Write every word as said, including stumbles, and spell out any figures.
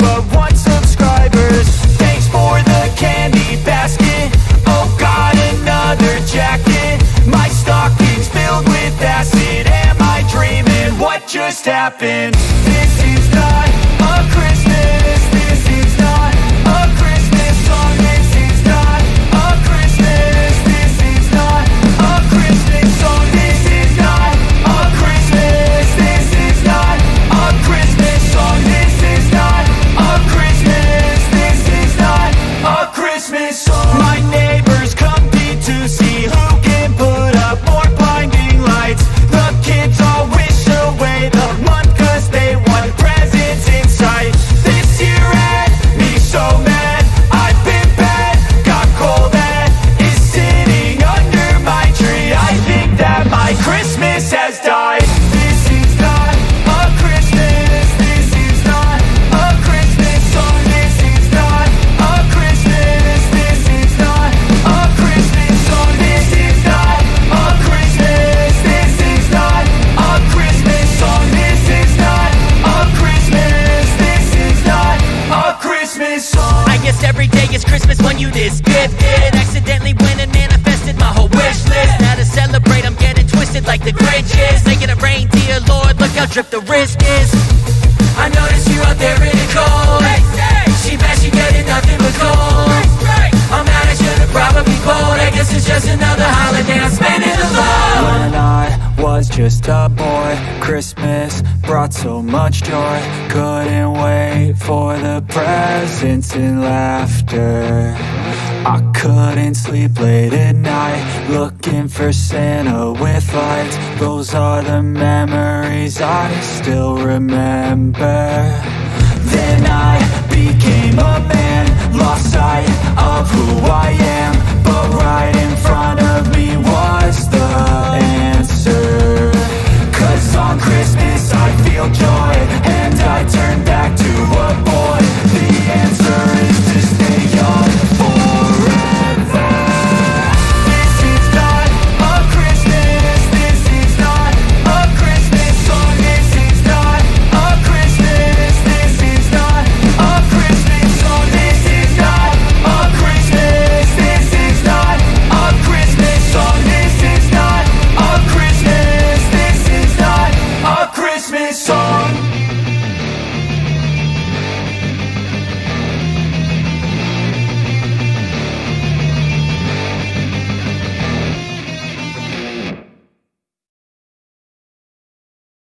but one subscribers. Thanks for the candy basket. Oh God, another jacket. My stocking's filled with acid. Am I dreaming? What just happened? This is not a Christmas. This is not a Christmas song. This is not a Christmas. This is not a Christmas song. This is not a Christmas. This is not a Christmas song. This is not a Christmas. This is not a Christmas song. My neighbors compete to see who can put up more blinding lights. The kids all wish away the month cause they want presents in sight. This year had me so mad. I've been bad, got coal that is sitting under my tree. I think that my Christmas has died. This is not a Christmas. This is not a Christmas song. This is not a Christmas. This is not a Christmas song. This is not a Christmas. This is not a Christmas song. This is not a Christmas. This is not a Christmas song. I guess every day is Christmas when you this gifted. Accidentally went and manifested my whole wish list. Now to celebrate I'm getting twisted like the Grinch is. Making a reindeer, Lord, look how drip the wrist is. I notice you out there in the cold. She bet she getting nothing but cold. I'm mad, I should've probably bold. I guess it's just another holiday I'm spending alone. When I was just a boy, Christmas brought so much joy. Couldn't wait for the presents and laughter. I couldn't sleep late at night, looking for Santa with lights. Those are the memories I still remember.